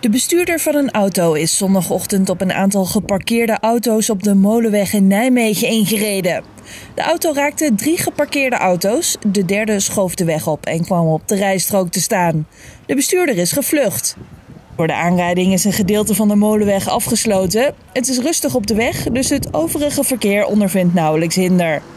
De bestuurder van een auto is zondagochtend op een aantal geparkeerde auto's op de Molenweg in Nijmegen ingereden. De auto raakte 3 geparkeerde auto's, de derde schoof de weg op en kwam op de rijstrook te staan. De bestuurder is gevlucht. Door de aanrijding is een gedeelte van de Molenweg afgesloten. Het is rustig op de weg, dus het overige verkeer ondervindt nauwelijks hinder.